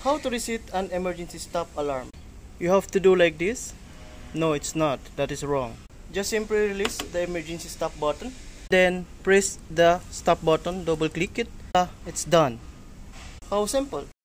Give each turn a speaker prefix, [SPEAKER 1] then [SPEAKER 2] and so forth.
[SPEAKER 1] How to reset an emergency stop alarm? You have to do like this? No, it's not. That is wrong. Just simply release the emergency stop button. Then press the stop button, double click it. It's done. How simple.